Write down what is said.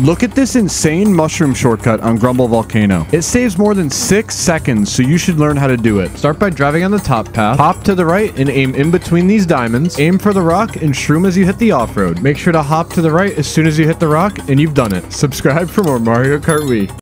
Look at this insane mushroom shortcut on Grumble Volcano. It saves more than 6 seconds, so you should learn how to do it. Start by driving on the top path, hop to the right and aim in between these diamonds, aim for the rock and shroom as you hit the off-road. Make sure to hop to the right as soon as you hit the rock and you've done it. Subscribe for more Mario Kart Wii.